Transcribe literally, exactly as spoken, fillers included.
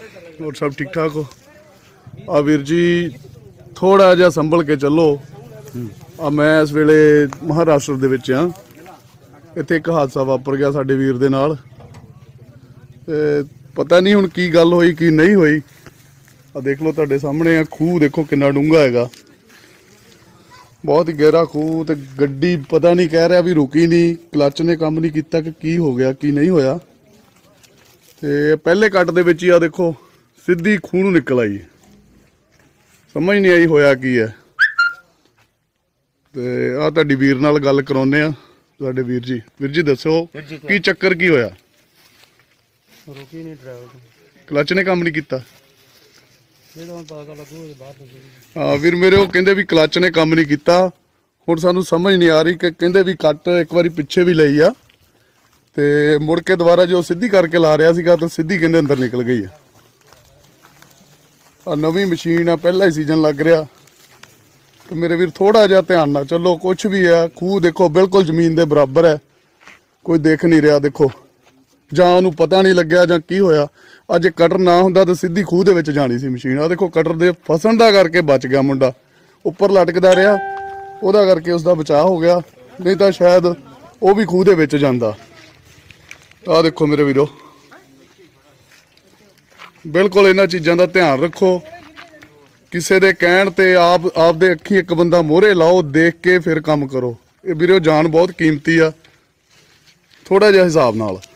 और सब ठीक ठाक हो? आ वीर जी थोड़ा जिहा संभल के चलो। आ मैं इस वेले महाराष्ट्र दे विच हां। इत्थे एक हादसा वापर गया साडे वीर दे नाल। ते पता नहीं हुण की गल होई की नहीं होई। आ देख लो तुहाडे सामने आ खूह, देखो किन्ना डूंगा हैगा, बहुत ही गहरा खूह। ते गड्डी पता नहीं कह रहा भी रुकी नहीं, क्लच ने काम नहीं किया कि की हो गया की नहीं होया। ते पहले कट दे विच ही आ देखो सीधी खूह नूं निकल आई, समझ नहीं आई होया की है। ते आ तुहाडी वीर नाल गल कराउने आ। तुहाडे वीर जी, वीर जी दसो की चक्कर की होया? रुकी नहीं ड्राइवर, क्लच ने काम नहीं किया। हाँ वीर मेरे वो कहते भी क्लच ने काम नहीं किया। हुण सानू समझ नहीं आ रही कि कहते भी कट एक बार पिछे भी लई आ ते मुड़ के दोबारा जो सीधी करके ला रहा सीगा तो सीधी कहते अंदर निकल गई है। आ नवी मशीन आ, पहला ही सीजन लग रहा। तो मेरे वीर थोड़ा जिहा ध्यान ना चलो, कुछ भी है। खूह देखो बिल्कुल जमीन के बराबर है, कोई देख नहीं रहा। देखो जां उहनूं पता नहीं लग्या जां की होया। अज कटर ना हुंदा तो सीधी खूह दे विच जानी सी मशीन। आ देखो कटर दे फसन दा करके बच गया मुंडा, उपर लटकदा रहा, उहदा करके उसका बचाव हो गया, नहीं तो शायद वो भी खूह दे विच जांदा। आ देखो मेरे वीरो, बिल्कुल इन्हां चीज़ां दा ध्यान रखो। किसी दे कहण ते आप आप दे अखी एक बंदा मोहरे लाओ, देख के फिर काम करो। ये वीरो जान बहुत कीमती आ, थोड़ा जिहा हिसाब नाल।